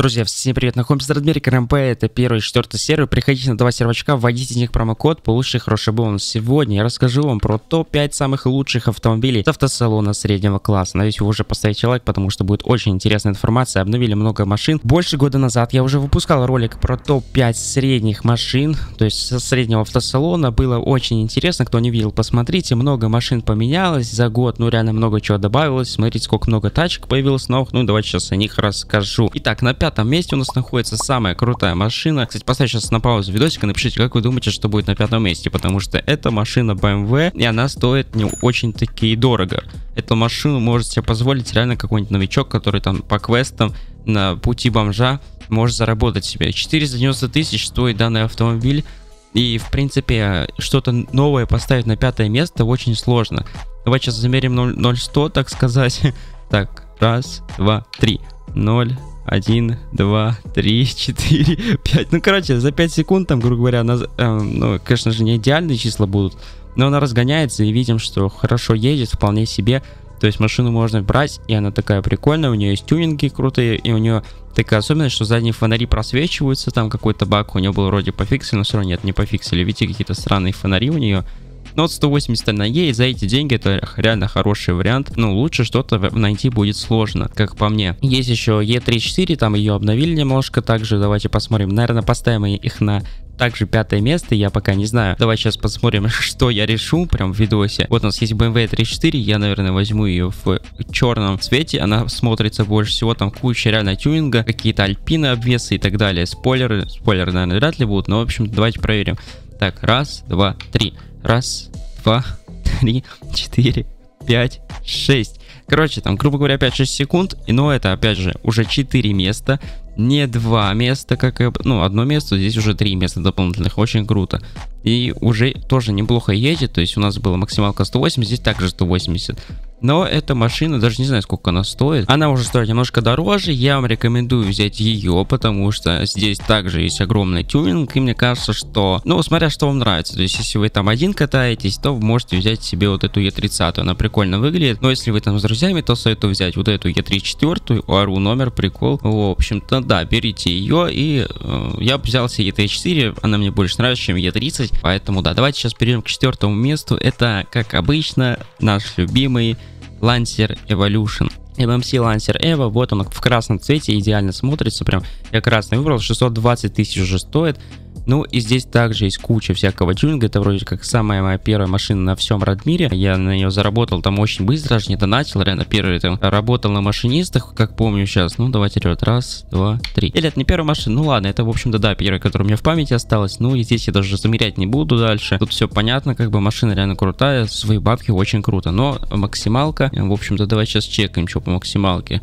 Друзья, всем привет, находимся в Радмире КРМП, это 1 и 4 сервер, приходите на 2 сервачка, вводите в них промокод, получите хороший бонус. Сегодня я расскажу вам про топ-5 самых лучших автомобилей с автосалона среднего класса. Надеюсь, вы уже поставите лайк, потому что будет очень интересная информация, обновили много машин. Больше года назад я уже выпускал ролик про топ-5 средних машин, то есть со среднего автосалона, было очень интересно, кто не видел, посмотрите, много машин поменялось за год, ну реально много чего добавилось, смотрите, сколько много тачек появилось новых, ну давайте сейчас о них расскажу. Итак, на 5-м месте у нас находится самая крутая машина. Кстати, поставьте сейчас на паузу видосик и напишите, как вы думаете, что будет на 5-м месте, потому что эта машина BMW, и она стоит не очень-таки дорого. Эту машину может себе позволить реально какой-нибудь новичок, который там по квестам на пути бомжа может заработать себе. 490 тысяч стоит данный автомобиль, и в принципе что-то новое поставить на 5-е место очень сложно. Давайте сейчас замерим 0-100, так сказать. Так, раз, два, три. 0, 1, 2, 3, 4, 5. Ну, короче, за 5 секунд, там, грубо говоря, ну, конечно же, не идеальные числа будут, но она разгоняется, и видим, что хорошо едет, вполне себе. То есть машину можно брать, и она такая прикольная, у нее есть тюнинги крутые, и у нее такая особенность, что задние фонари просвечиваются, там какой-то баг у нее был вроде пофиксили, но все равно нет, не пофиксили. Видите, какие-то странные фонари у нее. Но вот 180 на Е, и за эти деньги это реально хороший вариант. Ну, лучше что-то найти будет сложно, как по мне. Есть еще Е34, там ее обновили немножко. Также давайте посмотрим. Наверное, поставим их на также 5-е место, я пока не знаю. Давайте сейчас посмотрим, что я решу прям в видосе. Вот у нас есть BMW 34, я, наверное, возьму ее в черном цвете. Она смотрится больше всего, там куча реально тюнинга, какие-то альпины, обвесы и так далее. Спойлеры, наверное, вряд ли будут, но, в общем, давайте проверим. Так, раз, два, три. Раз, два, три, 4, 5, 6. Короче, там, грубо говоря, 5-6 секунд. Но это, опять же, уже 4 места. Не 2 места, как и... Ну, одно место, здесь уже 3 места дополнительных. Очень круто. И уже тоже неплохо едет. То есть у нас была максималка 180, здесь также 180. Но эта машина, даже не знаю, сколько она стоит. Она уже стоит немножко дороже. Я вам рекомендую взять ее, потому что здесь также есть огромный тюнинг. И мне кажется, что, ну, смотря что вам нравится. То есть, если вы там один катаетесь, то вы можете взять себе вот эту Е30. Она прикольно выглядит. Но если вы там с друзьями, то советую взять вот эту Е34. УАРУ номер, прикол. В общем-то, да, берите ее. И я взял себе Е34. Она мне больше нравится, чем Е30. Поэтому, да, давайте сейчас перейдем к 4-му месту. Это, как обычно, наш любимый Lancer Evolution. MMC Lancer Evo, вот он в красном цвете, идеально смотрится, прям я красный выбрал, 620 тысяч уже стоит. Ну и здесь также есть куча всякого тюнинга, это вроде как самая моя первая машина на всем Радмире. Я на нее заработал там очень быстро, даже не донатил, реально первый там работал на машинистах, как помню сейчас. Ну давайте идет, раз, два, три. Или это не первая машина, ну ладно, это в общем-то да, первая, которая у меня в памяти осталась. Ну и здесь я даже замерять не буду дальше. Тут все понятно, как бы машина реально крутая, свои бабки очень круто. Но максималка, в общем-то давайте сейчас чекаем, что по максималке.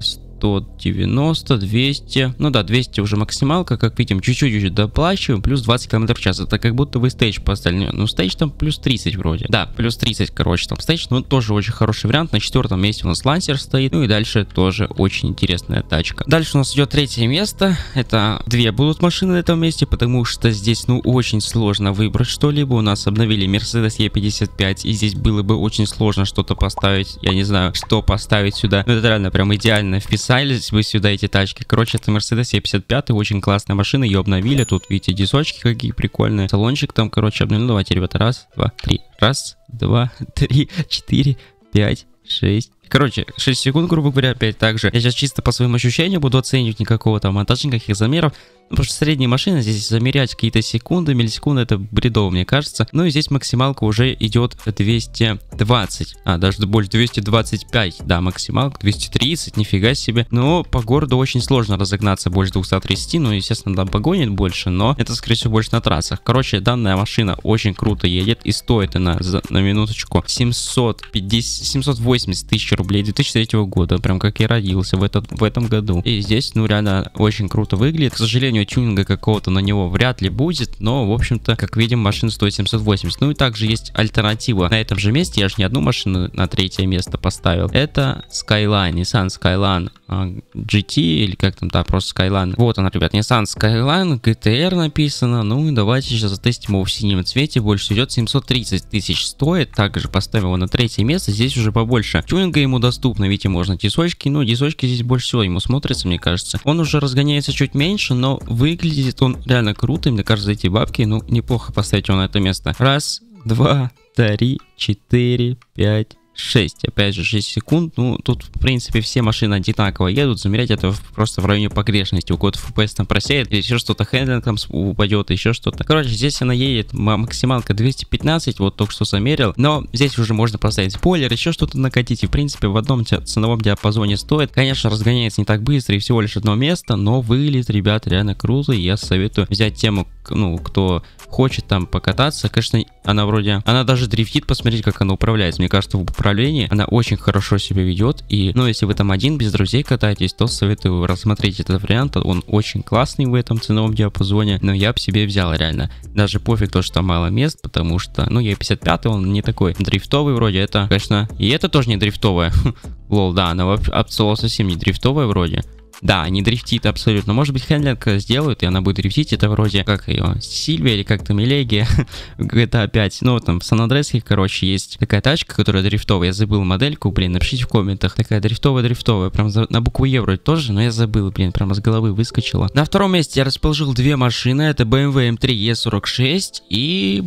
190, 200, ну да, 200 уже максималка, как видим, чуть-чуть доплачиваем, плюс 20 км в час, это как будто вы стейдж поставили, ну стейдж там плюс 30 вроде, да, плюс 30, короче, там стейдж, но тоже очень хороший вариант. На 4-м месте у нас Lancer стоит, ну и дальше тоже очень интересная тачка. Дальше у нас идет 3-е место, это 2 будут машины на этом месте, потому что здесь, ну, очень сложно выбрать что-либо. У нас обновили Mercedes E55, и здесь было бы очень сложно что-то поставить, я не знаю, что поставить сюда, но это реально прям идеально вписать вы сюда эти тачки. Короче, это Mercedes E55, очень классная машина, ее обновили. Тут, видите, дисочки какие прикольные. Салончик там, короче, обновили. Ну, давайте, ребята, раз, два, три. Раз, два, три, 4, 5, 6. Короче, 6 секунд, грубо говоря, опять так же. Я сейчас чисто по своим ощущениям буду оценивать, никакого там монтажа, никаких замеров. Потому что средние машины, здесь замерять какие-то секунды, миллисекунды, это бредово, мне кажется. Ну и здесь максималка уже идет 220. Даже больше 225. Да, максималка 230, нифига себе. Но по городу очень сложно разогнаться больше 230. Ну, естественно, там погонит больше, но это, скорее всего, больше на трассах. Короче, данная машина очень круто едет. И стоит она, на минуточку, 780 тысяч рублей 2003 года. Прям как я родился в этом году. И здесь, ну, реально очень круто выглядит. К сожалению, стороннего тюнинга какого-то на него вряд ли будет, но, в общем-то, как видим, машина стоит 780. Ну и также есть альтернатива на этом же месте, я же не одну машину на третье место поставил. Это Skyline, Nissan Skyline GT, или как там, да, просто Skyline. Вот она, ребят, Nissan Skyline, GTR написано. Ну и давайте сейчас затестим его в синем цвете. Больше идет 730 тысяч стоит. Также поставим его на третье место. Здесь уже побольше тюнинга ему доступно. Видите, можно дисочки. Ну, дисочки здесь больше всего ему смотрится, мне кажется. Он уже разгоняется чуть меньше, но выглядит он реально круто. Мне кажется, за эти бабки, ну, неплохо поставить его на это место. Раз, два, 3, 4, 5, 6. Опять же, 6 секунд. Ну, тут, в принципе, все машины одинаково едут. Замерять это просто в районе погрешности. У кого-то FPS там просеет, или еще что-то, хендлинг там упадет, еще что-то. Короче, здесь она едет максималка 215, вот только что замерил. Но здесь уже можно поставить спойлер, еще что-то накатить. И, в принципе, в одном ценовом диапазоне стоит. Конечно, разгоняется не так быстро и всего лишь одно место, но выглядит, ребят, реально круто. И я советую взять тему, ну, кто хочет там покататься. Конечно, она даже дрифтит, посмотрите, как она управляется. Мне кажется, в управлении она очень хорошо себя ведет. И, ну, если вы там один без друзей катаетесь, то советую рассмотреть этот вариант. Он очень классный в этом ценовом диапазоне, но я бы себе взял реально. Даже пофиг то, что там мало мест, потому что, ну, Е55, он не такой дрифтовый вроде. Это, конечно, и это тоже не дрифтовая. Лол, да, она вообще совсем не дрифтовая вроде. Да, не дрифтит абсолютно. Может быть, хендлинг сделают, и она будет дрифтить. Это вроде, как ее, Сильвия или как там, Элегия, GTA 5. Ну, там в Сан-Андреаске, короче, есть такая тачка, которая дрифтовая. Я забыл модельку, блин, напишите в комментах. Такая дрифтовая. Прям на букву Е вроде тоже, но я забыл, блин, прям с головы выскочила. На втором месте я расположил две машины. Это BMW M3 E46 и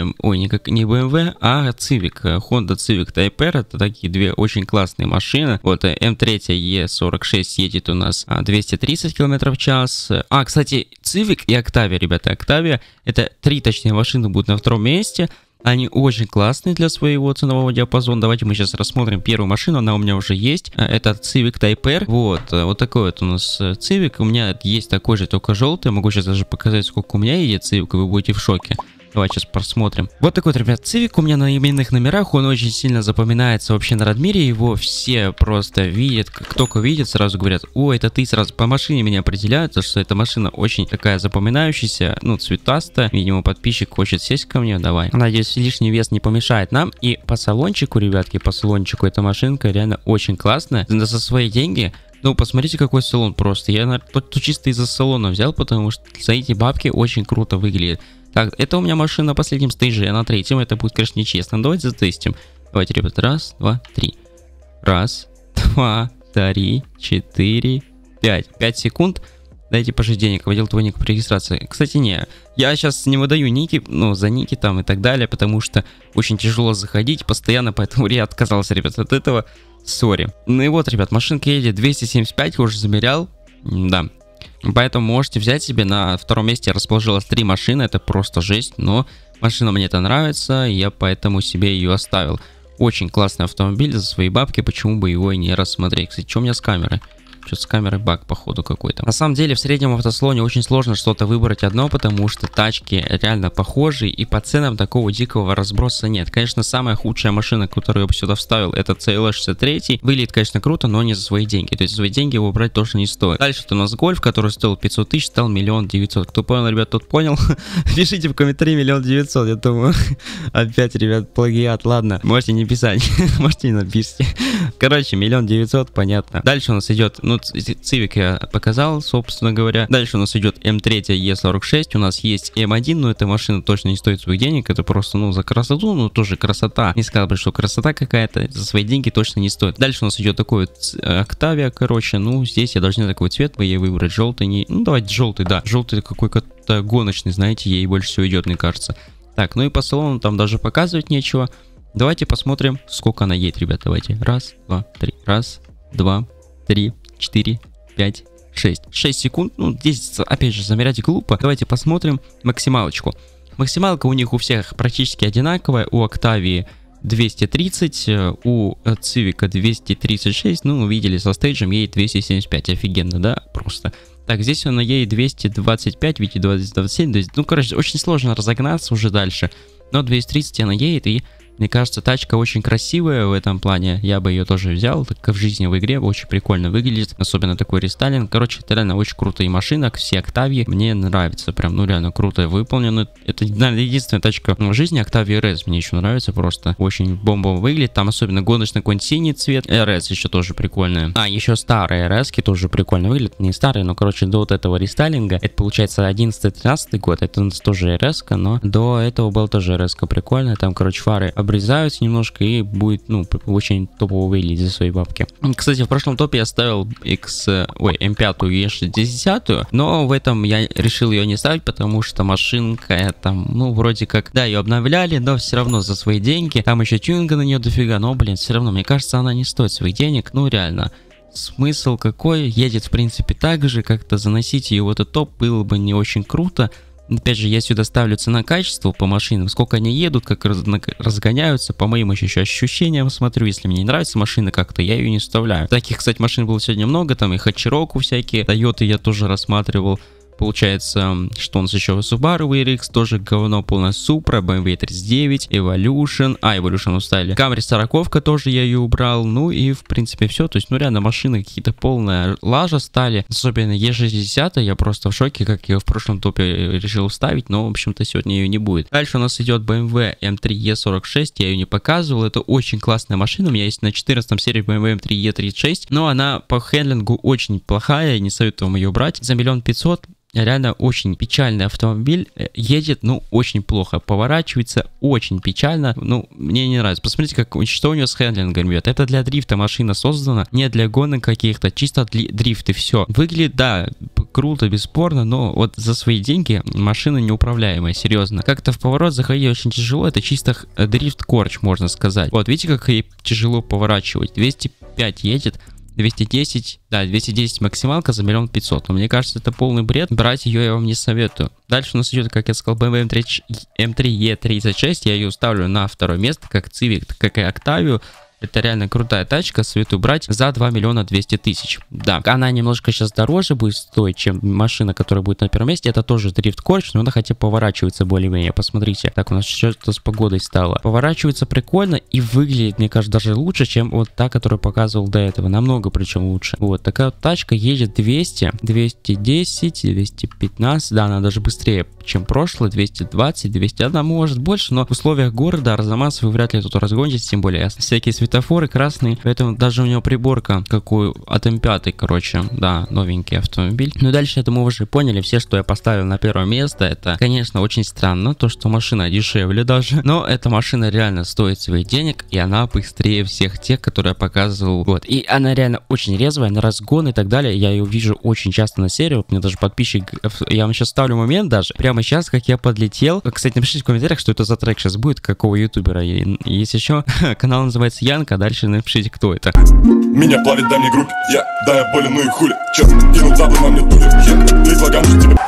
не BMW, а Civic. Honda Civic Type R. Это такие две очень классные машины. Вот M3 E46 едет у нас 230 км в час. Кстати, Civic и Octavia, ребята, Octavia, это три, точнее, машины будут на втором месте. Они очень классные для своего ценового диапазона. Давайте мы сейчас рассмотрим первую машину, она у меня уже есть. Это Civic Type R. Вот такой вот у нас Civic. У меня есть такой же, только желтый. Могу сейчас даже показать, сколько у меня едет Civic, и вы будете в шоке. Давайте сейчас посмотрим. Вот такой вот, ребят, Civic у меня на именных номерах. Он очень сильно запоминается вообще на Радмире. Его все просто видят. Как только видят, сразу говорят: о, это ты. Сразу по машине меня определяют, что эта машина очень такая запоминающаяся, ну, цветастая. Видимо, подписчик хочет сесть ко мне. Давай. Надеюсь, лишний вес не помешает нам. И по салончику, ребятки, эта машинка реально очень классная. За свои деньги. Ну, посмотрите, какой салон просто. Я тут чисто из-за салона взял, потому что за эти бабки очень круто выглядит. Так, это у меня машина на последнем стейже, а на третьем это будет, конечно, нечестно. Давайте затестим. Давайте, ребят, раз, два, три. Раз, два, три, 4, 5. 5 секунд. Дайте пожить денег, вводил твой ник при регистрации. Кстати, не, я сейчас не выдаю ники, ну, за ники там и так далее, потому что очень тяжело заходить постоянно, поэтому я отказался, ребят, от этого. Сори. Ну и вот, ребят, машинка едет 275, я уже замерял. Да. Поэтому можете взять себе. На втором месте расположилось 3 машины. Это просто жесть. Но машина мне это нравится. И я поэтому себе ее оставил. Очень классный автомобиль за свои бабки. Почему бы его и не рассмотреть? Кстати, что у меня с камерой? Что-то с камерой баг, походу, какой-то. На самом деле, в среднем автослоне очень сложно что-то выбрать одно, потому что тачки реально похожи, и по ценам такого дикого разброса нет. Конечно, самая худшая машина, которую я бы сюда вставил, это CLA 63. Выглядит, конечно, круто, но не за свои деньги. То есть за свои деньги его брать точно не стоит. Дальше у нас Гольф, который стоил 500 тысяч, стал 1 900 000. Кто понял, ребят, тот понял. Пишите в комментарии 1 900 000, я думаю. Опять, ребят, плагиат. Ладно, можете не писать, можете не написать. Короче, 1 900 000, понятно. Дальше у нас идет, ну, Civic я показал, собственно говоря. Дальше у нас идет M3 E46, у нас есть M1, но эта машина точно не стоит своих денег, это просто, ну, за красоту, ну, тоже красота. Не сказал бы, что красота какая-то, за свои деньги точно не стоит. Дальше у нас идет такой вот Octavia, короче, ну, здесь я должен такой цвет ей выбрать, желтый, не, ну, давайте желтый, да, желтый какой-то гоночный, знаете, ей больше всего идет, мне кажется. Так, ну и по салону там даже показывать нечего. Давайте посмотрим, сколько она едет, ребят, давайте. Раз, два, три, раз, два, 3, 4, 5, 6. 6 секунд. Ну, здесь, опять же, замерять глупо. Давайте посмотрим максималочку. Максималка у них у всех практически одинаковая. У Octavia 230, у Civic 236. Ну, увидели, со стейджем едет 275. Офигенно, да? Просто. Так, здесь она едет 225, видите, 227. Ну, короче, очень сложно разогнаться уже дальше. Но 230 она едет, и Мне кажется, тачка очень красивая в этом плане. Я бы ее тоже взял, так как в жизни в игре очень прикольно выглядит. Особенно такой рестайлинг. Короче, это реально очень крутая машина. Все Octavia мне нравится. Прям, ну реально круто выполнено. Это, наверное, единственная тачка в жизни. Octavia RS мне еще нравится просто. Очень бомбово выглядит. Там особенно гоночный какой-нибудь синий цвет. RS еще тоже прикольная. А, еще старые RS тоже прикольно выглядят. Не старые, но, короче, до вот этого рестайлинга. Это получается 11-13 год. Это у нас тоже RS, но до этого был тоже RS прикольная. Там, короче, фары обрезаются немножко и будет, ну, очень топово выглядеть за свои бабки. Кстати, в прошлом топе я ставил M5 и E60, но в этом я решил ее не ставить, потому что машинка там, ну, вроде как, да, ее обновляли, но все равно за свои деньги. Там еще тюнинга на нее дофига, но, блин, все равно, мне кажется, она не стоит своих денег, ну, реально. Смысл какой? Едет, в принципе, так же, как-то заносить ее в этот топ было бы не очень круто. Опять же, я сюда ставлю цена-качество по машинам, сколько они едут, как разгоняются, по моим еще ощущениям смотрю, если мне не нравится машина как-то, я ее не вставляю. Таких, кстати, машин было сегодня много, там и Хачироку всякие, Тойоты я тоже рассматривал. Получается, что у нас еще? Subaru WRX, тоже говно полное. Supra, BMW 39, Evolution. Evolution уставили. Camry 40 тоже я ее убрал. Ну и, в принципе, все. То есть, ну реально, машины какие-то полная лажа стали. Особенно E60, я просто в шоке, как я в прошлом топе решил вставить. Но, в общем-то, сегодня ее не будет. Дальше у нас идет BMW M3 E46. Я ее не показывал. Это очень классная машина. У меня есть на 14 серии BMW M3 E36. Но она по хендлингу очень плохая. Не советую вам ее брать. За 1 500 000. Реально очень печальный автомобиль, едет, ну, очень плохо, поворачивается очень печально, ну, мне не нравится. Посмотрите, что у него с хендлингом, ребят. Это для дрифта машина создана, не для гонок каких-то, чисто дрифт и все. Выглядит, да, круто, бесспорно, но вот за свои деньги машина неуправляемая, серьезно. Как-то в поворот заходить очень тяжело, это чисто дрифт-корч, можно сказать. Вот, видите, как ей тяжело поворачивать, 205 едет. 210, да, 210 максималка за 1 500 000. Но мне кажется, это полный бред. Брать ее я вам не советую. Дальше у нас идет, как я сказал, BMW M3 E36. Я ее ставлю на второе место, как Civic, как и Octavia. Это реально крутая тачка, советую брать за 2 200 000. Да, она немножко сейчас дороже будет стоить, чем машина, которая будет на первом месте. Это тоже дрифт-корч, но она хотя бы поворачивается более-менее. Посмотрите, так у нас что-то с погодой стало. Поворачивается прикольно и выглядит, мне кажется, даже лучше, чем вот та, которую показывал до этого. Намного причем лучше. Вот, такая вот тачка едет 200, 210, 215. Да, она даже быстрее, чем прошлое. 220, 201, может больше, но в условиях города Арзамас вы вряд ли тут разгонитесь, тем более всякие светофоры красные, поэтому даже у него приборка какую от М5, короче, да, новенький автомобиль. Ну дальше, я думаю, вы уже поняли все, что я поставил на первое место. Это, конечно, очень странно, то, что машина дешевле даже, но эта машина реально стоит своих денег, и она быстрее всех тех, которые я показывал. Вот, и она реально очень резвая, на разгон и так далее. Я ее вижу очень часто на серии, вот мне даже подписчик, я вам сейчас ставлю момент даже, прямо сейчас, как я подлетел. Кстати, напишите в комментариях, что это за трек сейчас будет, какого ютубера. Есть еще, канал называется Янка, дальше напишите, кто это. Меня плавит, дай мне грудь, да я болен, ну и хули. Чё, кинул заблин, на мне тулит, ты излагам, что тебе...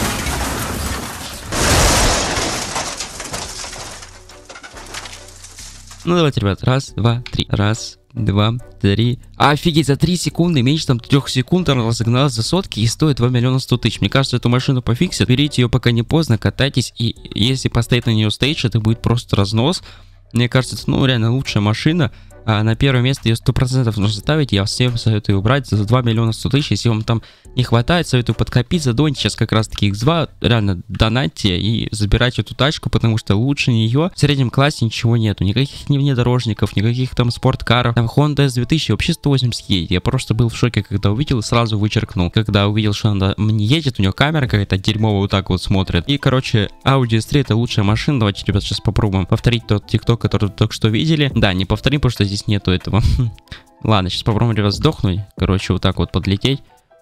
Ну давайте, ребят, раз, два, три, раз, 2, 3. Офигеть, за 3 секунды, меньше там 3 секунд она разогналась за сотки и стоит 2 100 000. Мне кажется, эту машину пофиксят. Берите ее пока не поздно, катайтесь, и если поставить на нее стейдж, это будет просто разнос. Мне кажется, это, ну, реально лучшая машина. А на первое место ее 100% нужно ставить. Я всем советую убрать за 2 100 000. Если вам там не хватает, советую подкопить, задоньте сейчас как раз таки X2. Реально донатьте и забирайте эту тачку, потому что лучше нее в среднем классе ничего нету. Никаких внедорожников, никаких там спорткаров. Там Honda S2000 вообще 180 едет. Я просто был в шоке, когда увидел и сразу вычеркнул. Когда увидел, что она не едет, у нее камера какая-то дерьмовая вот так вот смотрит. И, короче, Audi S3 это лучшая машина. Давайте, ребят, сейчас попробуем повторить тот TikTok, который только что видели. Да, не повторим, потому что здесь нету этого. Ладно, сейчас попробуем, ребят, сдохнуть. Короче, вот так вот подлететь.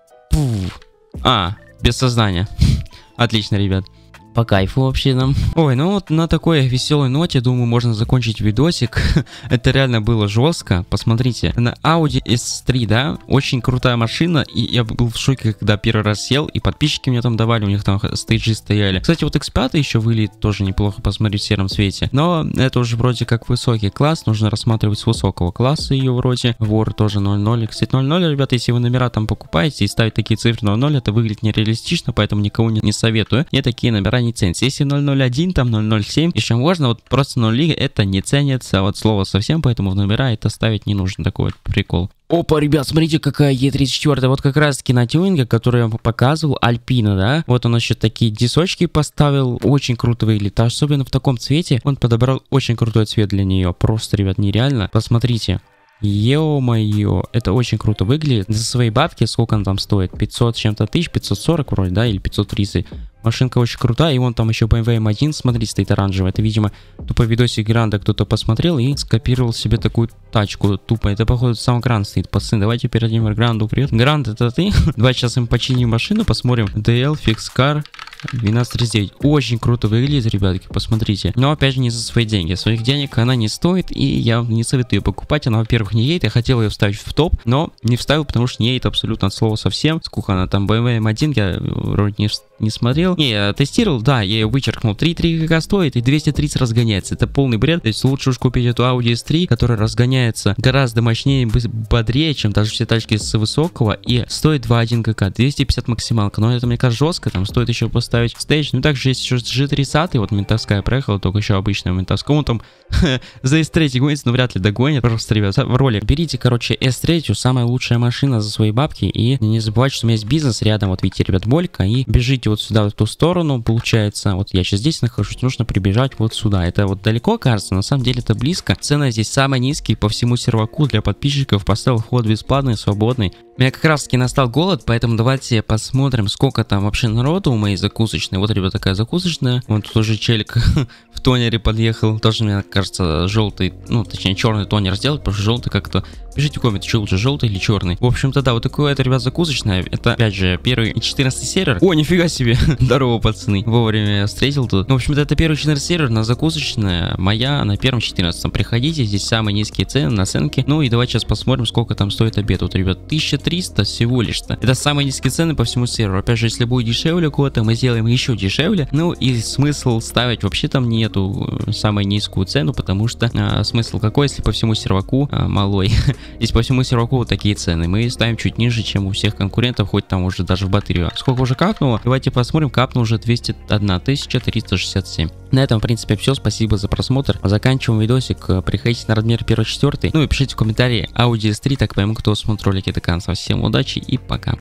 Без сознания. Отлично, ребят. По кайфу вообще нам. Ой, ну вот на такой веселой ноте, думаю, можно закончить видосик. Это реально было жестко. Посмотрите, на Audi S3, да, очень крутая машина. И я был в шоке, когда первый раз сел, и подписчики мне там давали, у них там стейджи стояли. Кстати, вот X5 еще выглядит тоже неплохо, посмотреть в сером цвете. Но это уже вроде как высокий класс, нужно рассматривать с высокого класса ее вроде. Вор тоже 0.0. Кстати, 0.0, ребята, если вы номера там покупаете и ставите такие цифры 0.0, это выглядит нереалистично, поэтому никого не советую. Я такие номера не ценится. Если 001, там 007, еще можно, вот просто 0 это не ценится, вот слово совсем, поэтому в номера это ставить не нужно, такой вот прикол. Опа, ребят, смотрите, какая Е34, вот как раз таки на тюнинге, который я вам показывал, Альпина, да, вот он еще такие дисочки поставил, очень круто выглядит, особенно в таком цвете, он подобрал очень крутой цвет для нее, просто, ребят, нереально, посмотрите. Ё-моё, это очень круто выглядит. За свои бабки, сколько он там стоит? 500 с чем-то тысяч, 540 вроде, да, или 530. Машинка очень крутая, и вон там еще BMW M1, смотри, стоит оранжевый. Это, видимо, тупо видосик Гранда кто-то посмотрел и скопировал себе такую тачку тупо. Это, походу, сам Гранд стоит, пацаны. Давайте передадим Гранду привет. Гранд, это ты? Давай сейчас им починим машину, посмотрим. DL, Fix Car. 1239. Очень круто выглядит, ребятки, посмотрите. Но опять же не за свои деньги. Своих денег она не стоит, и я не советую ее покупать. Она, во-первых, не едет. Я хотел ее вставить в топ, но не вставил, потому что не едет абсолютно от слова совсем. Сколько она там, BMW M1, я вроде не смотрел. Не, я тестировал, да, я ее вычеркнул. 3.3 ГК стоит и 230 разгоняется. Это полный бред. То есть лучше уж купить эту Audi S3, которая разгоняется гораздо мощнее, бодрее, чем даже все тачки с высокого, и стоит 2.1 ГК. 250 максималка. Но это, мне кажется, жестко. Там стоит еще поставить стейдж. Ну, также есть еще G30, вот ментовская проехала, только еще обычная ментовская. Он там за S3 гонится, но вряд ли догонит. Просто, ребят, в ролик. Берите, короче, S3, самая лучшая машина за свои бабки, и не забывайте, что у меня есть бизнес рядом, вот видите, ребят, Болька, и бежите вот сюда, в ту сторону, получается, вот я сейчас здесь нахожусь, нужно прибежать вот сюда. Это вот далеко, кажется, на самом деле это близко. Цены здесь самые низкие по всему серваку для подписчиков, поставил вход бесплатный, свободный. У меня как раз таки настал голод, поэтому давайте посмотрим, сколько там вообще народу у моей закусочной. Вот, ребят, такая закусочная. Вот тут уже челик в тонере подъехал. Тоже, мне кажется, желтый, ну, точнее, черный тонер сделать, потому что желтый как-то... Пишите в комменты, что лучше, желтый или черный. В общем-то, да, вот такое это, ребят, закусочная. Это, опять же, первый и 14 сервер. О, нифига себе. Здорово, пацаны. Вовремя я встретил тут. В общем-то, это первый 14 сервер, на закусочная. Моя на первом 14. Приходите, здесь самые низкие цены, наценки. Ну и давайте сейчас посмотрим, сколько там стоит обед. Вот, ребят, 1300 всего лишь-то. Это самые низкие цены по всему серверу. Опять же, если будет дешевле кого-то, мы сделаем еще дешевле. Ну и смысл ставить вообще там нету самую низкую цену, потому что смысл какой, если по всему серваку малой. Здесь по всему серваку вот такие цены. Мы ставим чуть ниже, чем у всех конкурентов, хоть там уже даже в батарею. Сколько уже капнуло? Давайте посмотрим. Капнуло уже 201 367. На этом, в принципе, все. Спасибо за просмотр. Заканчиваем видосик. Приходите на Радмир 1-4. Ну и пишите в комментарии Audi S3, так пойму, кто смотрит ролики до конца. Всем удачи и пока.